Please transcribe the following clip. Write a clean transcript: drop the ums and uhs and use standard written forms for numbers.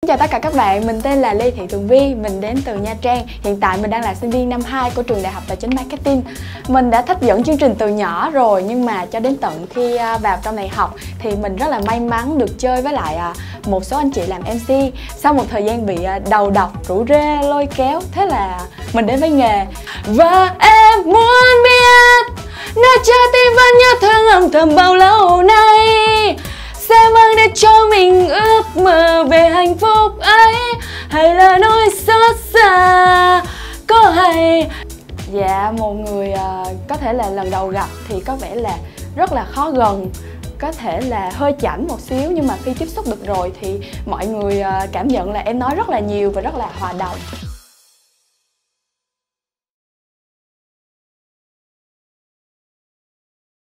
Chào tất cả các bạn, mình tên là Lê Thị Tường Vi, mình đến từ Nha Trang. Hiện tại mình đang là sinh viên năm 2 của trường Đại học Tài chính Marketing. Mình đã thích dẫn chương trình từ nhỏ rồi, nhưng mà cho đến tận khi vào trong này học thì mình rất là may mắn được chơi với lại một số anh chị làm MC. Sau một thời gian bị đầu độc, rủ rê, lôi kéo, thế là mình đến với nghề. Và em muốn biết nơi trái tim vẫn nhớ thương âm thầm bao lâu nay, sẽ mang đến cho mình ước mơ về hạnh phúc ấy, hay là nỗi xót xa có hay. Dạ, một người có thể là lần đầu gặp thì có vẻ là rất là khó gần, có thể là hơi chảnh một xíu, nhưng mà khi tiếp xúc được rồi thì mọi người cảm nhận là em nói rất là nhiều và rất là hòa đồng.